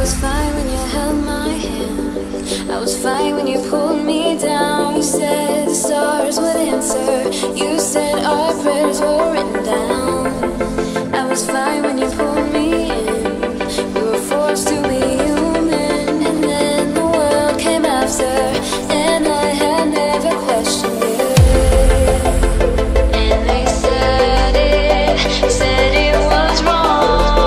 was fine when you held my hand. I was fine when you pulled me down. You said the stars would answer. You said our prayers were written down. I was fine when you pulled me in. We were forced to be human, and then the world came after, and I had never questioned it. And they said it was wrong.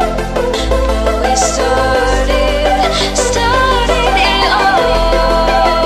But we started it all.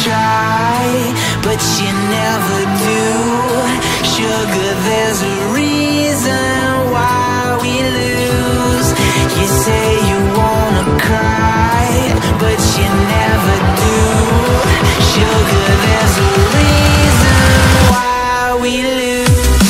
try, but you never do. Sugar, there's a reason why we lose. You say you wanna cry, but you never do. Sugar, there's a reason why we lose.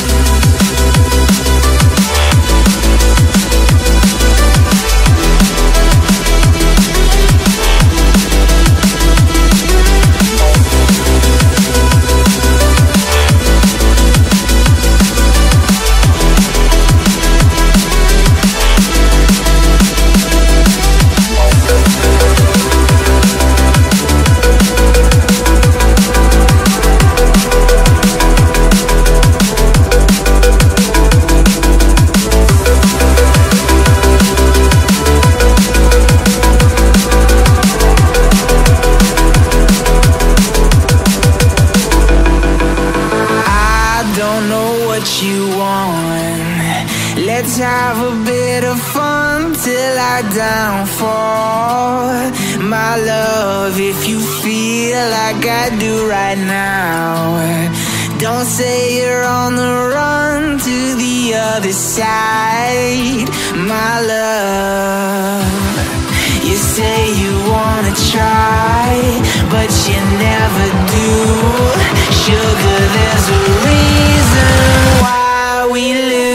Let's have a bit of fun till I downfall. My love, if you feel like I do right now, don't say you're on the run to the other side. My love, you say you wanna try, but you never do. Sugar, there's a reason why we lose.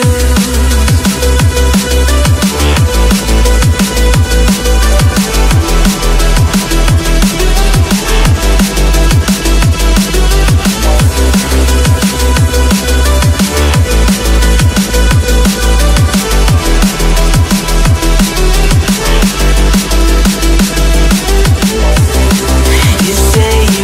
You say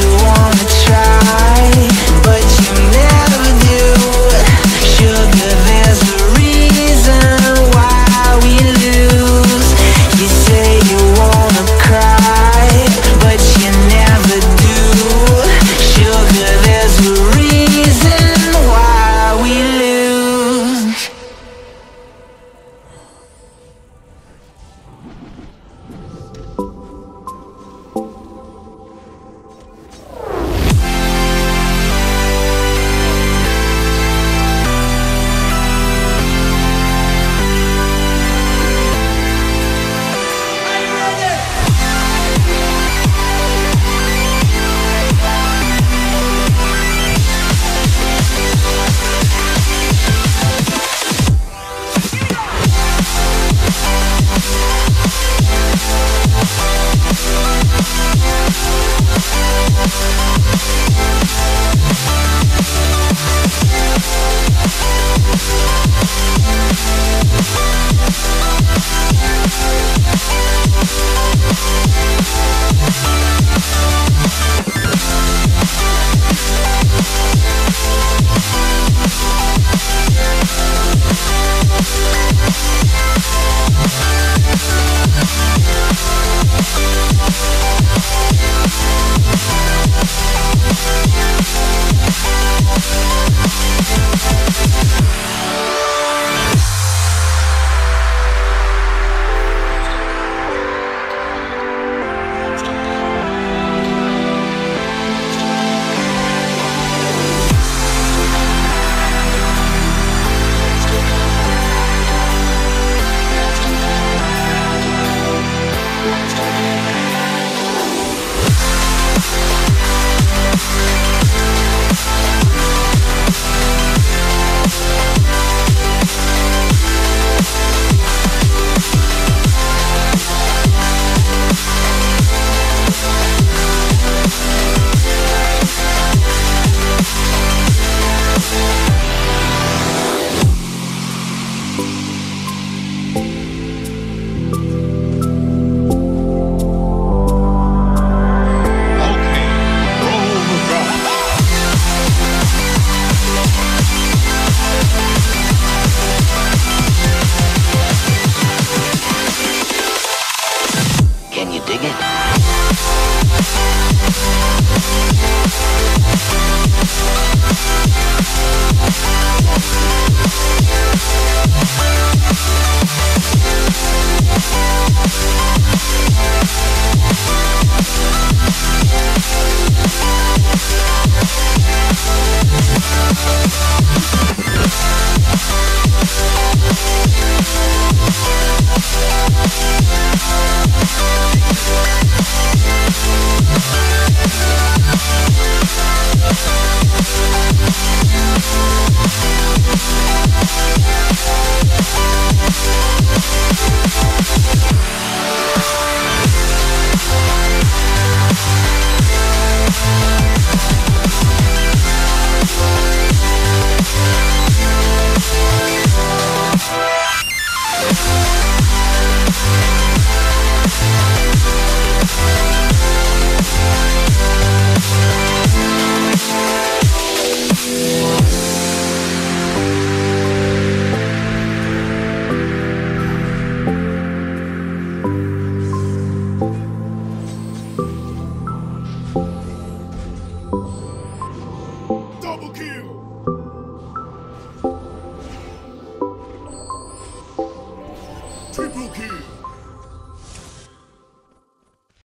double kill.